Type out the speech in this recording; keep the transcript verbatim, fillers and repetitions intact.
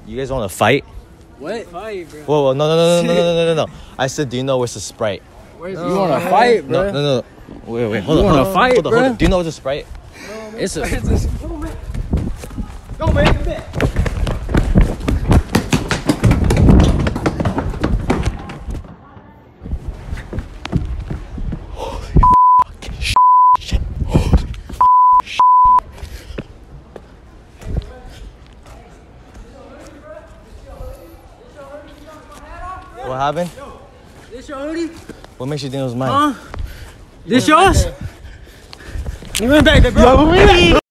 You guys want to fight? What? Fight, bro. Whoa, whoa, no, no, no, no, no, no, no, no, no. I said, do you know what's a Sprite? Where's no, you want to fight, bro? No, no, no. Wait, wait, hold you on. You want to fight, hold on, bro? Hold on. Do you know what's a Sprite? No, it's a... It's a... Go, man. Go, man. Get back. What happened? This your hoodie? What makes you think it was mine? Huh? This yours? You went back there, bro.